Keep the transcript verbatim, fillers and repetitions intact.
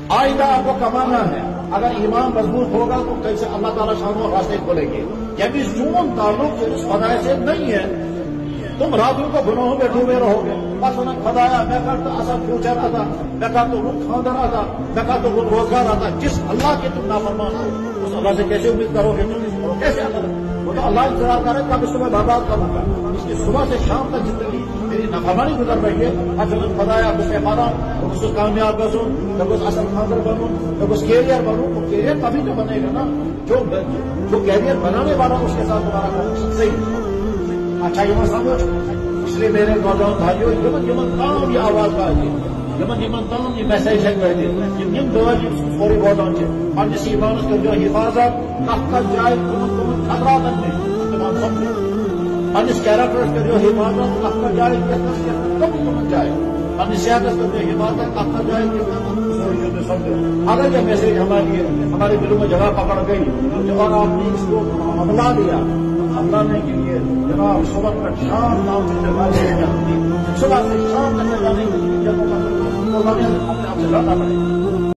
آئندہ آپ کو کمانا ہے، اگر ایمان مضبوط ہوگا تو کیسے اللہ تعالیٰ شاموں راستے کھولیں گے. یعنی سون تعلق اس خدا سے نہیں ہے. تم راتوں کو گناہوں میں ڈوبے رہو گے. بس انہیں خدایا میں کہا تو اصل فیوچر آتا، میں کہا تو وہ خاندان آتا، میں کہا تو وہ روزگار آتا. جس اللہ کے تم نافرمان ہو اس اللہ سے کیسے امید کرو گے؟ تم کیسے اللہ وہ تو اللہ انتظار کرے کب صبح برباد کروں گا. اس کی صبح سے شام تک زندگی میری نافرمانی گزر رہی ہے. اچھا خدایا کچھ پانا کچھ کامیاب بنوں، میں کچھ اصل خاندر بنوں، میں کچھ کیریئر بنوں. تو کیریئر تبھی تو بنے گا نا جو جو کیریئر بنانے والا اس کے ساتھ تمہارا صحیح. اچھا یہ سمجھ، اس لیے میرے نوجوان بھائیوں یمن یمن تمام یہ آواز پائے یمن یمن تمام یہ میسج ہے کہ یم یم دعا سوری بولان سے پنس ایمانس کر حفاظت کت کت جائے تمن تمن خطرات میں تمام سمجھو. پنس کیریکٹرس کر حفاظت کت کت جائے تم تمن جائے پنس صحت کر حفاظت کت کت جائے سوری سمجھو. اگر یہ میسج ہماری ہمارے دلوں میں جگہ پکڑ گئی اور آپ نے اس کو عملہ دیا اللہ کے لیے جناب صبح تک شام نام سے جگہ صبح سے شام تک جگہ نہیں جب اپنے آپ سے لڑنا پڑے.